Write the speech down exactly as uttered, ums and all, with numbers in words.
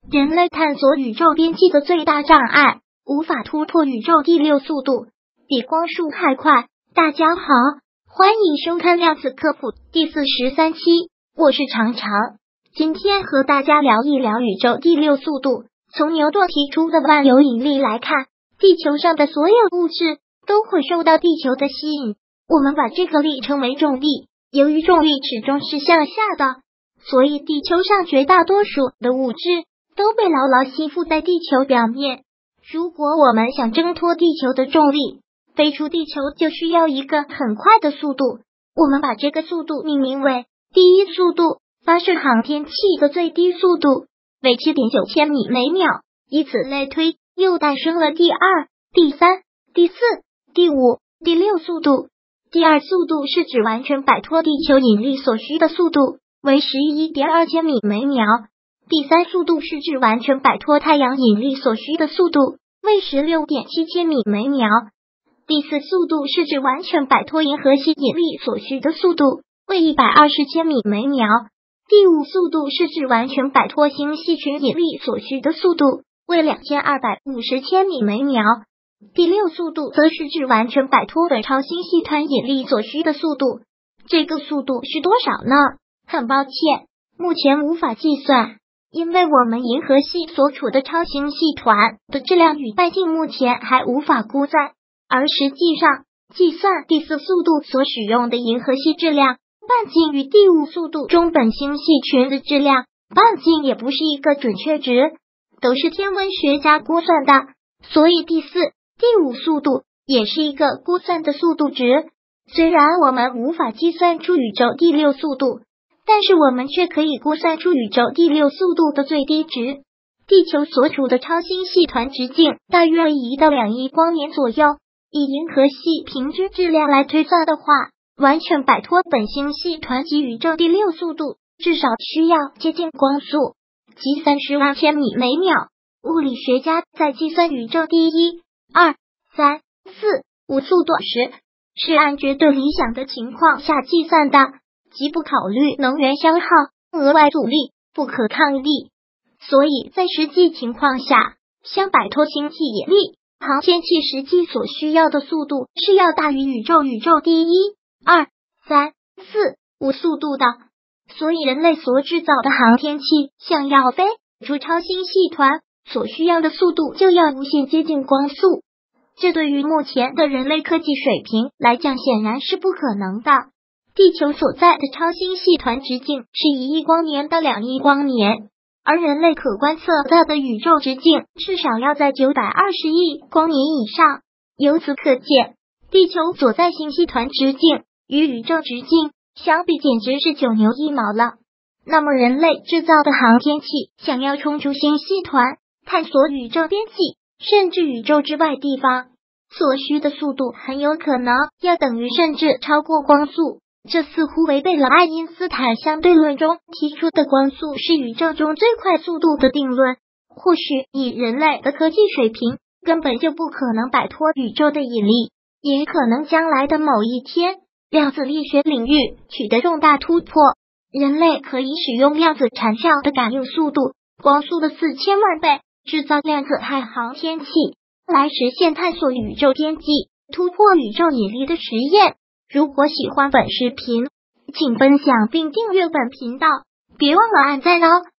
人类探索宇宙边际的最大障碍，无法突破宇宙第六速度，比光速还快。大家好，欢迎收看量子科普第四十三期，我是常常。今天和大家聊一聊宇宙第六速度。从牛顿提出的万有引力来看，地球上的所有物质都会受到地球的吸引。我们把这个力称为重力。由于重力始终是向下的，所以地球上绝大多数的物质都被牢牢吸附在地球表面。如果我们想挣脱地球的重力，飞出地球就需要一个很快的速度。我们把这个速度命名为第一速度，发射航天器的最低速度为 七点九千米每秒。以此类推，又诞生了第二、第三、第四、第五、第六速度。第二速度是指完全摆脱地球引力所需的速度，为 十一点二千米每秒。第三速度是指完全摆脱太阳引力所需的速度，为 十六点七千米每秒。第四速度是指完全摆脱银河系引力所需的速度，为一百二十千米每秒。第五速度是指完全摆脱星系群引力所需的速度，为两千二百五十千米每秒。第六速度则是指完全摆脱本超星系团引力所需的速度。这个速度是多少呢？很抱歉，目前无法计算，因为我们银河系所处的超星系团的质量与半径目前还无法估算。而实际上，计算第四速度所使用的银河系质量半径与第五速度中本星系群的质量半径也不是一个准确值，都是天文学家估算的，所以第四、第五速度也是一个估算的速度值。虽然我们无法计算出宇宙第六速度，但是我们却可以估算出宇宙第六速度的最低值。地球所处的超星系团直径大约一到两亿光年左右，以银河系平均质量来推算的话，完全摆脱本星系团及宇宙第六速度至少需要接近光速，即三十万千米每秒。物理学家在计算宇宙第一、二、三、四、五速度时，是按绝对理想的情况下计算的，即不考虑能源消耗、额外阻力、不可抗力。所以在实际情况下，想摆脱星系引力，航天器实际所需要的速度是要大于宇宙宇宙第一、二、三、四、五速度的。所以人类所制造的航天器想要飞出超星系团所需要的速度就要无限接近光速，这对于目前的人类科技水平来讲显然是不可能的。地球所在的超星系团直径是一亿光年到两亿光年，而人类可观测到的宇宙直径至少要在九百二十亿光年以上。由此可见，地球所在星系团直径与宇宙直径相比简直是九牛一毛了。那么人类制造的航天器想要冲出星系团，探索宇宙边际，甚至宇宙之外地方，所需的速度很有可能要等于甚至超过光速。这似乎违背了爱因斯坦相对论中提出的光速是宇宙中最快速度的定论。或许以人类的科技水平，根本就不可能摆脱宇宙的引力，也可能将来的某一天，量子力学领域取得重大突破，人类可以使用量子缠跳的感应速度，光速的四千万倍，制造量子氦航天器，来实现探索宇宙边际、突破宇宙引力的实验。如果喜欢本视频，请分享并订阅本频道，别忘了按赞哦。